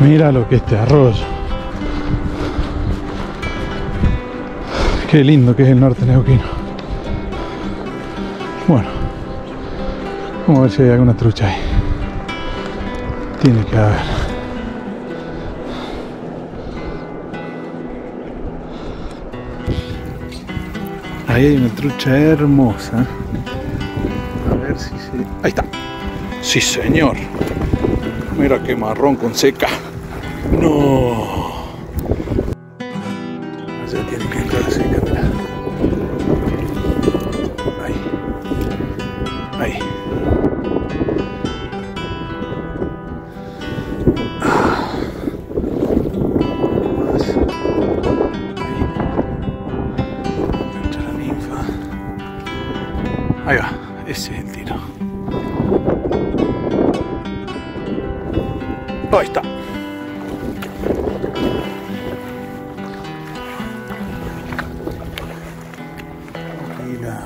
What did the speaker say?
Mira lo que es este arroyo. Qué lindo que es el norte neuquino. Bueno, vamos a ver si hay alguna trucha ahí. Tiene que haber. Ahí hay una trucha hermosa. A ver si se... Ahí está. Sí, señor. Mira qué marrón con seca. No. Allá tiene que entrar seca, mira. Ahí. Ahí. Más. Ahí. Entra la ninfa. Ahí va. Ese es el tiro. Ahí está. Mira.